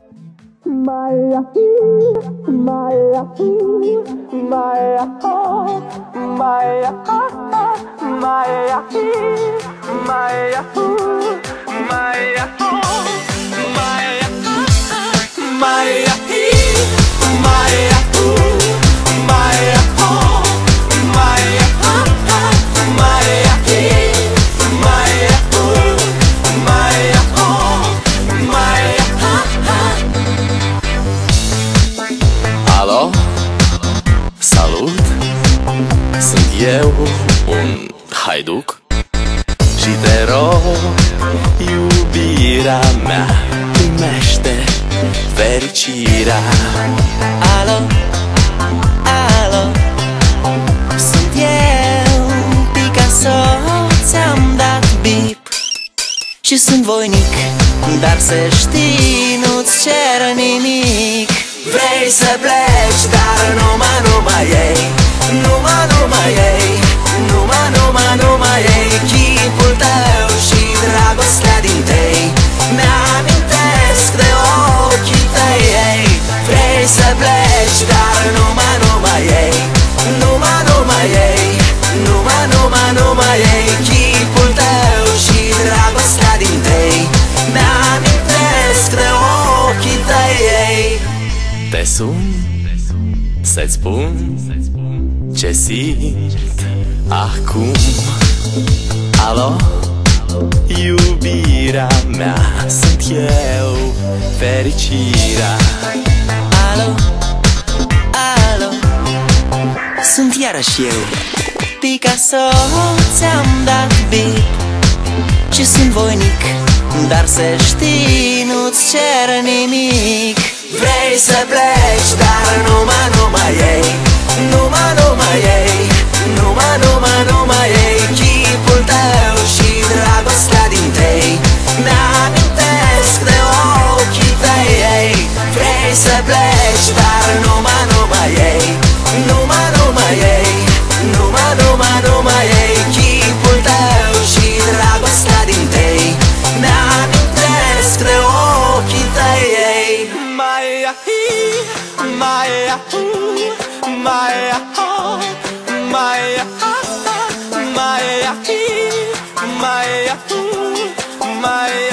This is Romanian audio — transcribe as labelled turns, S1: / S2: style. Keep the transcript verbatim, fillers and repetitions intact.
S1: Maya, Maya, Maya, Maya, Maya, Maya, Maya, Maya, Maya.
S2: Alo, salut, sunt eu, un haiduc și te rog, iubirea mea, primește fericirea.
S3: Alo, alo, sunt eu, Picasso, ți-am dat bip și sunt voinic, dar să știi, nu-ți cer nimic. Vrei să pleci, dar numai, numai ei, numai, numai ei, numai, numai, numai ei, chipul tău și dragostea din tei mi-amintesc de ochii tăi ei. Vrei să pleci, dar numai, numai ei, numai, numai ei, numai, numai, numai ei, chipul tău și dragostea din tei mi-amintesc de ochii tăi ei.
S2: Te sun să-ți spun ce simt acum. Alo, iubirea mea, sunt eu, fericirea.
S3: Alo, alo, sunt iarăși eu, Picasso, ți-am dat bip și sunt voinic, dar să știi, nu-ți cer nimic. Vrei să pleci, dar numai, numai ei, numai, numai ei, numai, numai, numai ei, chipul tău și dragostea din tei mi-amintesc de ochii tăi ei. Vrei să pleci, dar numai, numai ei, numai, numai ei, numai, numai, numai ei, chipul tău și dragostea din tei mi-amintesc de ochii tăi ei.
S2: Maya, Maya, Maya, Maya, Maya, Maya, Maya.